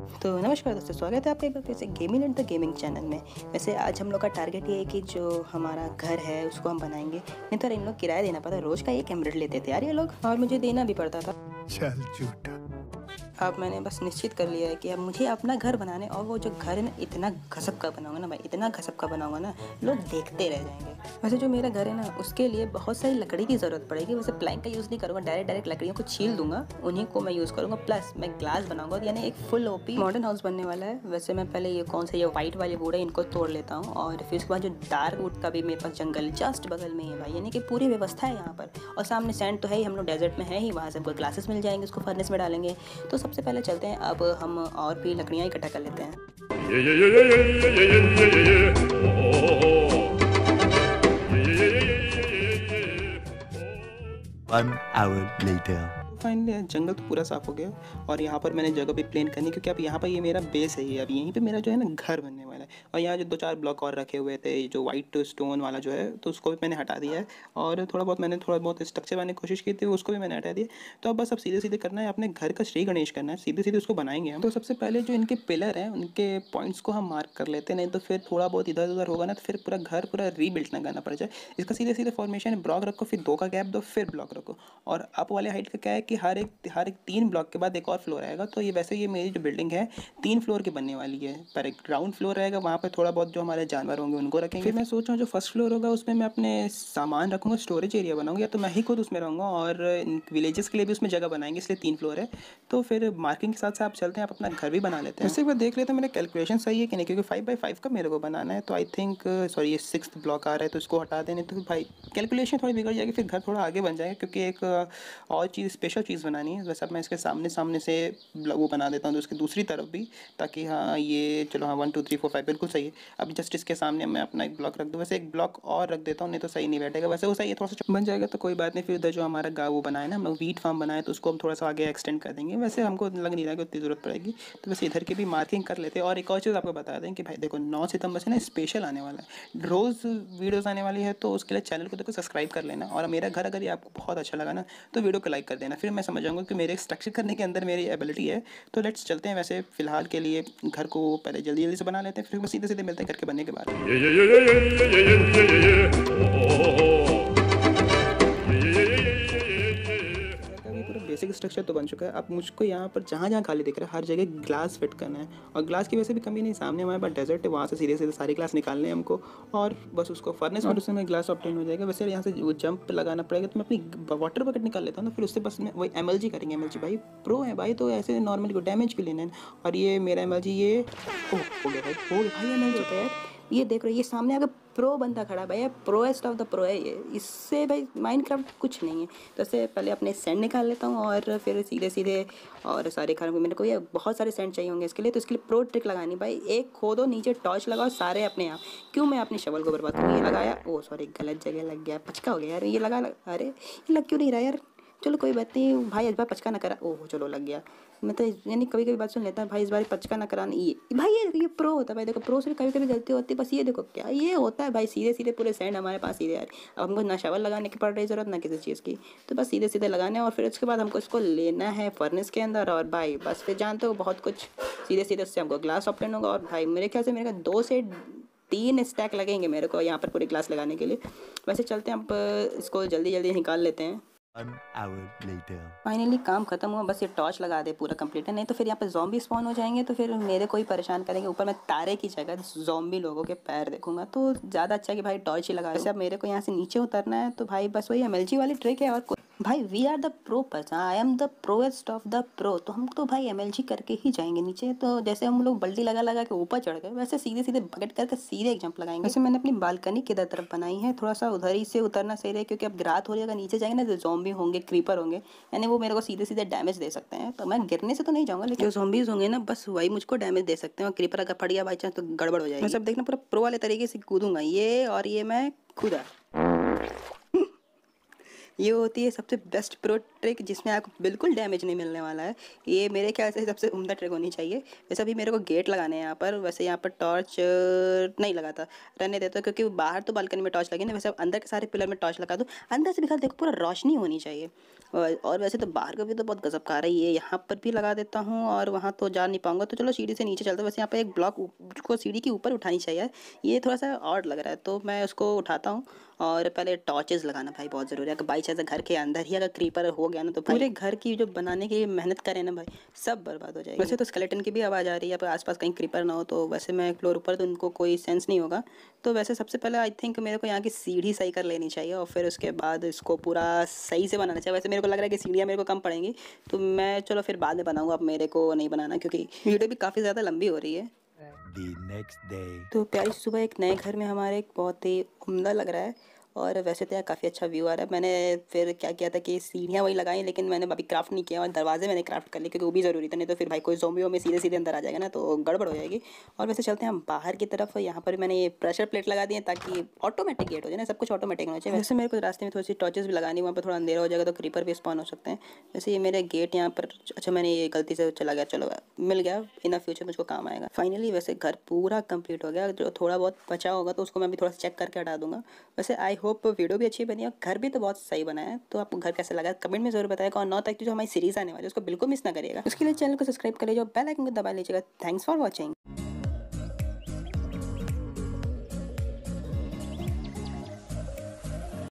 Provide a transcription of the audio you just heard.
तो नमस्कार दोस्तों, स्वागत है आपका एक बार फिर से gaming and the gaming channel में। वैसे आज हम लोग का टारगेट ये है कि जो हमारा घर है उसको हम बनाएंगे। नहीं तो यार इन लोग किराया देना पड़ता, रोज़ का 1 एमरेड लेते थे यार ये लोग, और मुझे देना भी पड़ता था। चल झूठा। अब मैंने बस निश्चित कर लिया है कि अब मुझे अपना घर बनाने, और वो जो घर है ना इतना गजब का बनाऊंगा ना भाई, इतना गजब का बनाऊंगा ना लोग देखते रह जाएंगे। वैसे जो मेरा घर है ना उसके लिए बहुत सारी लकड़ी की ज़रूरत पड़ेगी। वैसे प्लैंक का यूज़ नहीं करूँगा, डायरेक्ट लकड़ियों को छील दूंगा, उन्हीं को मैं यूज़ करूँगा। प्लस मैं ग्लास बनाऊंगा, यानी एक फुल ओपी मॉडर्न हाउस बनने वाला है। वैसे मैं पहले ये कौन सा ये वाइट वाले वुड है इनको तोड़ लेता हूँ, और फिर उसके बाद जो डार्क वुड का भी मेरे पास जंगल जस्ट बगल में ही है भाई, यानी कि पूरी व्यवस्था है यहाँ पर। और सामने सैंड तो है ही, हम लोग डेजर्ट में है ही, वहाँ से हमको ग्लासेस मिल जाएंगे, उसको फर्नेस में डालेंगे। तो सबसे पहले चलते हैं, अब हम और भी लकड़ियाँ इकट्ठा कर लेते हैं। 1 hour later. फाइनली जंगल तो पूरा साफ हो गया, और यहाँ पर मैंने जगह भी प्लेन करनी, क्योंकि अब यहाँ पर ये मेरा बेस है, ये अब यहीं पे मेरा जो है ना घर बनने वाला है। और यहाँ जो 2-4 ब्लॉक और रखे हुए थे, जो वाइट स्टोन वाला जो है, तो उसको भी मैंने हटा दिया है। और थोड़ा बहुत स्ट्रक्चर बनाने की कोशिश की थी, उसको भी मैंने हटा दिया। तो अब बस अब सीधे सीधे करना है, अपने घर का श्री गणेश करना है, सीधे सीधे उसको बनाएंगे हम। तो सबसे पहले जो इनके पिलर हैं उनके पॉइंट्स को हम मार्क कर लेते हैं, नहीं तो फिर थोड़ा बहुत इधर उधर होगा ना, तो फिर पूरा घर पूरा रीबिल्ड ना करना पड़ जाए। इसका सीधे सीधे फॉर्मेशन है, ब्लॉक रखो, फिर 2 का गैप दो, फिर ब्लॉक रखो। और अप वाले हाइट का क्या है कि हर एक 3 ब्लॉक के बाद एक और फ्लोर आएगा। तो ये वैसे ये मेरी जो बिल्डिंग है 3 फ्लोर की बनने वाली है, पर एक ग्राउंड फ्लोर रहेगा, वहाँ पर थोड़ा बहुत जो हमारे जानवर होंगे उनको रखेंगे। फिर मैं सोच रहा हूँ जो फर्स्ट फ्लोर होगा उसमें मैं अपने सामान रखूँगा, स्टोरेज एरिया बनाऊँगा, या तो मैं ही खुद उसमें रहूँगा, और विलेजेस के लिए भी उसमें जगह बनाएंगे, इसलिए 3 फ्लोर है। तो फिर मार्किंग के साथ साथ आप चलते हैं, आप अपना घर भी बना लेते हैं। वैसे एक बार देख लेते हैं मेरे कैलकुलेशन सही है कि नहीं, क्योंकि 5x5 का मेरे को बनाना है। तो आई थिंक सॉरी ये 6th ब्लॉक आ रहा है, तो इसको हटा देने, तो भाई कैलकुलेशन थोड़ी बिगड़ जाएगी, फिर घर थोड़ा आगे बन जाएगा। क्योंकि एक और चीज़ स्पेशल चीज़ बनानी है। वैसे अब मैं इसके सामने सामने से वो बना देता हूँ, तो उसकी दूसरी तरफ भी, ताकि हाँ ये चलो हाँ 1 2 3 4 5 बिल्कुल सही है। अब जस्ट इसके सामने मैं अपना एक ब्लॉक रख दूँ, वैसे एक ब्लॉक और रख देता हूँ, नहीं तो सही नहीं बैठेगा। वैसे वो सही है, थोड़ा सा बन जाएगा तो कोई बात नहीं। फिर उधर जो हमारा गाँव वो बनाया ना हम लोग, वीट फार्म बनाया, तो उसको हम थोड़ा सा आगे एक्सटेंड कर देंगे। वैसे हमको लग नहीं रहा कि उतनी ज़रूरत पड़ेगी, तो वैसे इधर की भी मार्किंग कर लेते हैं। और एक और चीज़ आपको बता दें कि भाई देखो 9 सितंबर से ना स्पेशल आने वाला है, रोज़ वीडियोज़ आने वाली है, तो उसके लिए चैनल को देखो सब्सक्राइब कर लेना। और मेरा घर अगर ये आपको बहुत अच्छा लगा ना, तो वीडियो को लाइक कर देना, फिर मैं समझ जाऊँगा कि मेरे स्ट्रक्चर करने के अंदर मेरी एबिलिटी है। तो लेट्स चलते हैं। वैसे फ़िलहाल के लिए घर को पहले जल्दी जल्दी से बना लेते हैं, फिर वो सीधे सीधे मिलते हैं घर के बनने के बाद। पूरा बेसिक स्ट्रक्चर तो बन चुका है। अब मुझको यहाँ पर जहाँ जहाँ खाली दिख रहा है हर जगह ग्लास फिट करना है, और ग्लास की वैसे भी कमी नहीं, सामने हमारे पास डेजर्ट है, वहाँ से सीधे सीधे सारे ग्लास निकालने हैं हमको, और बस उसको फर्नेस और उससे में ग्लास ऑब्टेन हो जाएगा। वैसे यहाँ से वो जंप लगाना पड़ेगा, तो मैं अपनी वाटर बकेट निकाल लेता हूँ ना, फिर उससे बस मैं वही MLG करेंगे। MLG भाई प्रो है भाई, तो ऐसे नॉर्मली को डैमेज क्यों लेना है। और ये मेरा MLG ये हो गया भाई, हो गया भाई, MLG होता है यार। ये देख रहे हो, ये सामने अगर प्रो बंदा खड़ा है भाई, प्रोएस्ट ऑफ द प्रो है ये, इससे भाई माइनक्राफ्ट कुछ नहीं है। तो इससे पहले अपने सैंड निकाल लेता हूँ, और फिर सीधे सीधे और सारे खानों को, मेरे को ये बहुत सारे सैंड चाहिए होंगे इसके लिए। तो इसके लिए प्रो ट्रिक लगानी भाई, एक खोदो, नीचे टॉर्च लगाओ, सारे अपने आप। क्यों मैं अपनी शवल को बर्बाद करूँ। ये लगाया, ओ सॉरी गलत जगह लग गया, पचका हो गया यार, ये अरे ये लग क्यों नहीं रहा यार। चलो कोई बात नहीं भाई, इस बार पचका ना करा, ओह चलो लग गया। मैं तो यानी कभी कभी बात सुन लेता है भाई, इस बार पचका ना कराना। ये भाई ये प्रो होता है भाई, देखो प्रो से कभी कभी गलती होती है, बस ये देखो क्या ये होता है भाई, सीधे सीधे पूरे सैंड हमारे पास सीधे आ रही। अब हमको ना शवल लगाने की पड़ रही ज़रूरत ना किसी चीज़ की, तो बस सीधे सीधे लगाने, और फिर उसके बाद हमको इसको लेना है फर्नेस के अंदर, और भाई बस फिर जानते हो बहुत कुछ सीधे सीधे उससे हमको ग्लास ऑप्टेन होगा। और भाई मेरे ख्याल से मेरे को 2 से 3 स्टैक लगेंगे मेरे को यहाँ पर पूरी ग्लास लगाने के लिए। वैसे चलते हैं, अब इसको जल्दी जल्दी निकाल लेते हैं। 1 hour later. फाइनली काम खत्म हुआ, बस ये टॉर्च लगा दे पूरा कंप्लीट है, नहीं तो फिर यहाँ पे ज़ॉम्बी स्पॉन हो जाएंगे, तो फिर मेरे को ही परेशान करेंगे। ऊपर मैं तारे की जगह ज़ॉम्बी लोगों के पैर देखूंगा, तो ज़्यादा अच्छा है कि भाई टॉर्च ही लगा। वैसे अब मेरे को यहाँ से नीचे उतरना है, तो भाई बस वही MLG वाली ट्रिक है, और भाई we are the pro person, I am the proest of the pro. तो हम तो भाई MLG करके ही जाएंगे नीचे। तो जैसे हम लोग बल्टी लगा लगा के ऊपर चढ़ गए, वैसे सीधे सीधे बकेट करके सीधे एक जंप लगाएंगे। वैसे मैंने अपनी बालकनी किधर तरफ बनाई है, थोड़ा सा उधर ही से उतरना सही रहे, क्योंकि अब रात हो रही है, अगर नीचे जाएंगे ना तो ज़ॉम्बी होंगे, क्रीपर होंगे, यानी वो मेरे को सीधे सीधे डैमेज दे सकते हैं। तो मैं गिरने से तो नहीं जाऊंगा, लेकिन जो ज़ॉम्बीज होंगे ना बस वही मुझको डैमेज दे सकते हैं, और क्रीपर अगर फट गया बाई चांस तो गड़बड़ हो जाएगी। मैं सब देखना पूरा प्रो वाले तरीके से कूदूंगा ये, और ये मैं कूदा। ये होती है सबसे बेस्ट प्रो ट्रिक जिसमें आपको बिल्कुल डैमेज नहीं मिलने वाला है। ये मेरे ख्याल से सबसे उम्दा ट्रिक होनी चाहिए। वैसे अभी मेरे को गेट लगाने हैं यहाँ पर, वैसे यहाँ पर टॉर्च नहीं लगाता, रहने देता हूँ, क्योंकि बाहर तो बालकनी में टॉर्च लगी ना, वैसे अब अंदर के सारे पिलर में टॉर्च लगा दूँ। अंदर से भी खैर देखो पूरा रोशनी होनी चाहिए। और वैसे तो बाहर का भी तो बहुत गजब का रही है, यहाँ पर भी लगा देता हूँ और वहाँ तो जा नहीं पाऊंगा, तो चलो सीढ़ी से नीचे चलता हूँ। वैसे यहाँ पर एक ब्लॉक को सीढ़ी के ऊपर उठानी चाहिए, ये थोड़ा सा ऑड लग रहा है, तो मैं उसको उठाता हूँ। और पहले टॉर्चेस लगाना भाई बहुत ज़रूरी है, अगर बाई चांस घर के अंदर ही अगर क्रीपर हो गया ना, तो पूरे घर की जो बनाने की मेहनत करें ना भाई, सब बर्बाद हो जाएगी। वैसे तो स्केलेटन की भी आवाज़ आ रही है, पर आसपास कहीं क्रीपर ना हो, तो वैसे मैं फ्लोर ऊपर, तो उनको कोई सेंस नहीं होगा। तो वैसे सबसे पहले आई थिंक मेरे को यहाँ की सीढ़ी सही कर लेनी चाहिए, और फिर उसके बाद इसको पूरा सही से बनाना चाहिए। वैसे मेरे को लग रहा है कि सीढ़ियाँ मेरे को कम पड़ेंगी, तो मैं चलो फिर बाद में बनाऊँगा, अब मेरे को नहीं बनाना, क्योंकि वीडियो भी काफ़ी ज़्यादा लंबी हो रही है। The next day. तो प्यारी सी सुबह एक नए घर में हमारे, एक बहुत ही उम्दा लग रहा है, और वैसे तो यार काफ़ी अच्छा व्यू आ रहा है। मैंने फिर क्या किया था कि सीढ़ियाँ वही लगाई, लेकिन मैंने अभी क्राफ्ट नहीं किया, और दरवाजे मैंने क्राफ्ट कर लिए, क्योंकि वो भी ज़रूरी था, नहीं तो फिर भाई कोई ज़ोंबी में सीधे सीधे अंदर आ जाएगा ना, तो गड़बड़ हो जाएगी। और वैसे चलते हैं हम बाहर की तरफ। यहाँ पर मैंने ये प्रेशर प्लेट लगा दी है, ताकि ऑटोमेटिक गेट हो जाए ना, सब कुछ ऑटोमेटिक होना चाहिए। वैसे मेरे को रास्ते में थोड़ी सी टॉर्चेस भी लगानी, वहाँ पर थोड़ा अंधेरा हो जाएगा तो क्रीपर भी स्पॉन हो सकते हैं। वैसे ये मेरे गेट यहाँ पर, अच्छा मैंने ये गलती से चला गया, चलो मिल गया, इन फ्यूचर मुझको काम आएगा। फाइनली वैसे घर पूरा कंप्लीट हो गया, जो थोड़ा बहुत बचा होगा तो उसको मैं भी थोड़ा सा चेक करके हटा दूंगा। वैसे आई होप वीडियो भी अच्छी बनी है, घर भी तो बहुत सही बना है। तो आपको घर कैसा लगा कमेंट में जरूर बताएगा, और 9 तक जो हमारी सीरीज आने वाली है उसको बिल्कुल मिस ना करिएगा। उसके लिए चैनल को सब्सक्राइब कर लीजिए और बेल आइकन को दबा लीजिएगा। Thanks for watching.